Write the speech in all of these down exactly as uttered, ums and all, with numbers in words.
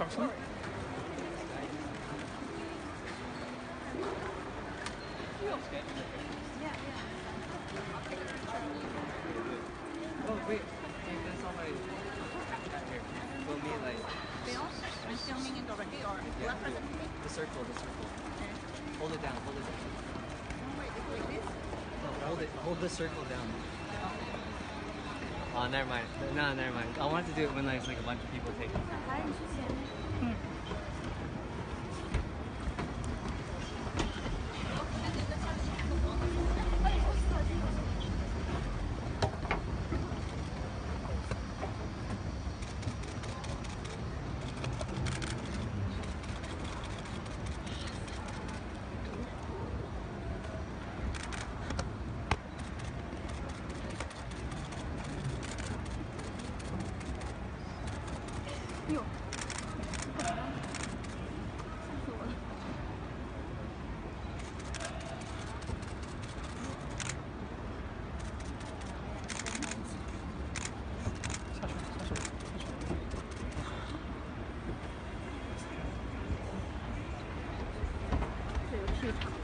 上车。 Oh wait, hey, that's all right. Here, we'll meet like. Film? I'm filming it already or Yeah, representing me? the circle, the circle. Okay. Hold it down, hold it down. No, wait, it's like this? No, hold it, hold the circle down. Oh, never mind. No, never mind. I wanted to do it when there's like a bunch of people taking pictures. 来，你去前面。 嗯。哟，吓死我了！下手，下手，下手！这有气场。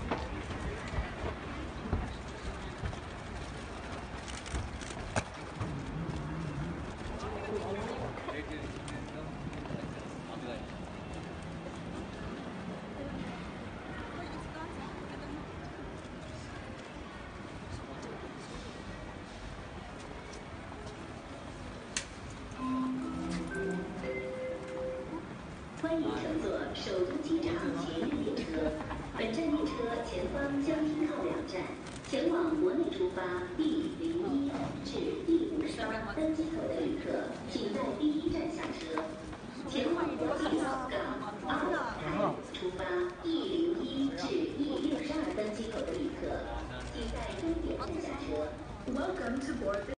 欢迎乘坐首都机场捷运列车，本站列车前方将停靠两站，前往国内出发 B 零一至 D 五十二登机口的旅客，请在第一站下车；前往国际港澳海出发 E 零一至 E 六十二登机口的旅客，请在终点站下车。Welcome to board.